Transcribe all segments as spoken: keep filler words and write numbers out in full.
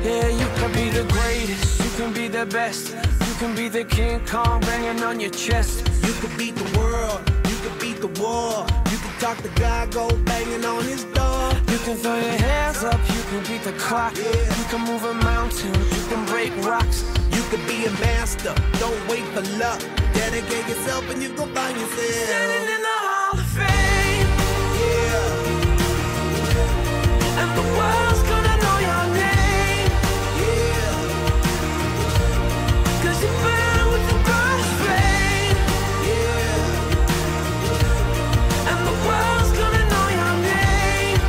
Yeah, you can be the greatest, you can be the best. You can be the King Kong banging on your chest. You can beat the world, you can beat the war. You can talk to God, go banging on his door. You can throw your hands up, you can beat the clock. Yeah. You can move a mountain, you can break rocks. You can be a master, don't wait for luck. Dedicate yourself and you gon' find yourself Standing in the Hall of Fame. Yeah. And the world's gonna know your name. Yeah. Cause you burn with the brightest flame. Yeah. And the world's gonna know your name.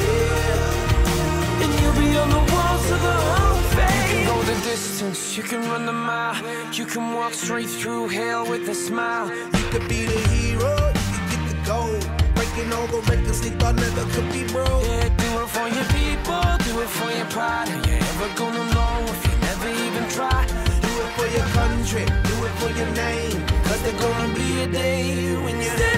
Yeah. And you'll be on the walls of the Hall of Fame. You can go the distance, you can run the mile. You can walk straight through hell with a smile. You could be the hero, you can get the gold. Breaking all the records they thought never could be broke. Yeah, do it for your people, do it for your pride. Are you ever gonna know if you never even try? Do it for your country, do it for your name. Cause there's gonna be a day when you're